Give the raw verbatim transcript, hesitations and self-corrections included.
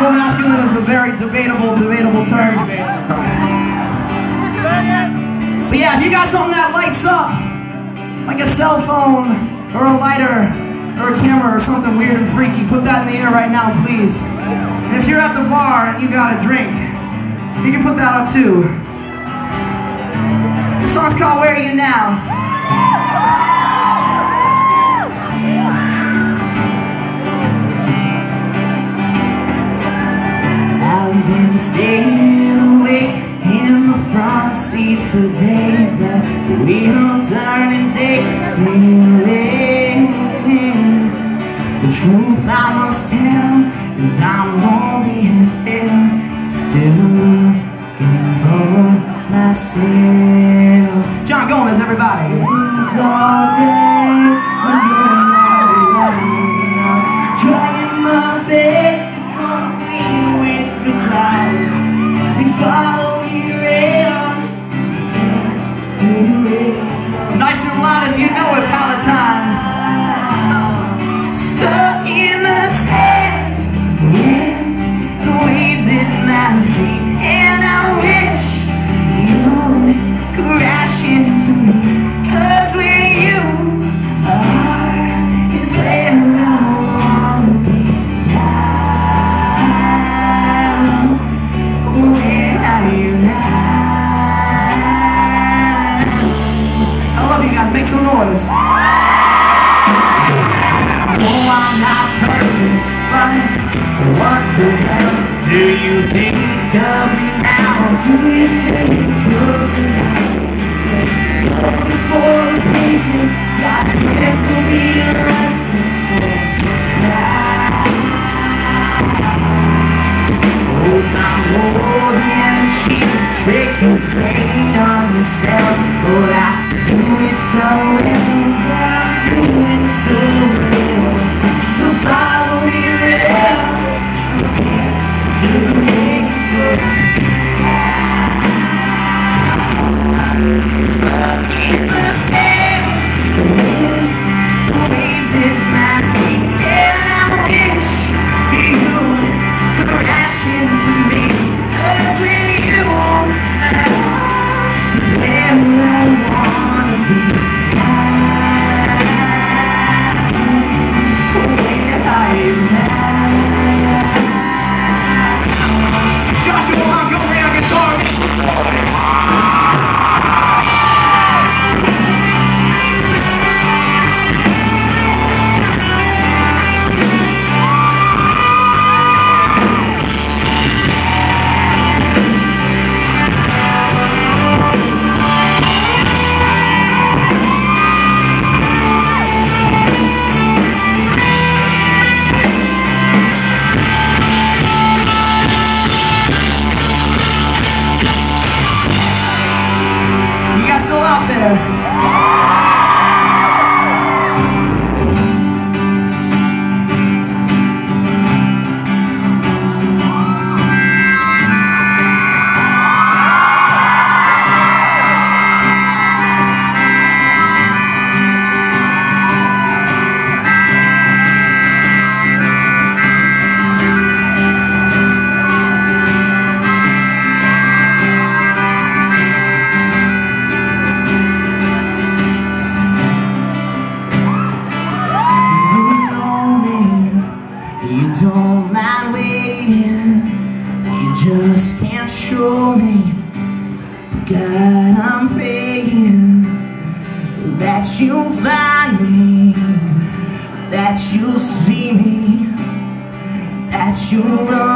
Toxical masculine is a very debatable, debatable term. But yeah, if you got something that lights up, like a cell phone, or a lighter, or a camera, or something weird and freaky, put that in the air right now, please. And if you're at the bar and you got a drink, you can put that up too. The song's called Where Are You Now? I've been staying awake in the front seat for days, but the wheel turn and take me away. The truth I must tell is I'm lonely as hell, still looking for myself. John Gomez, everybody. It's all day, I'm going out alone, trying my best to come clean with the clouds. They follow me around, dance to the rain. Nice and loud if you know it, Palatine. Stuck in the sand, with the waves at my feet, and I wish you'd crash into me, 'cause where you are is where I wanna be now. Where are you now? I love you guys, make some noise. Oh, I'm not perfect, but what the hell do you think of me now? Do you think you're the mistake? Looking for the patient, got here for me and restless for now. Oh, I'm more than a cheap trick and afraid of yourself, but I do it so well, I do it so well. So follow me around, to the big world. Stuck in the sands, with the waves at my feet, and I wish you'd crash into me, 'cause where you are is where I wanna be now. Where are you now? Joshua Montgomery on guitar. Out there. You don't mind waiting, you just can't show me. God, I'm praying that you'll find me, that you'll see me, that you'll run.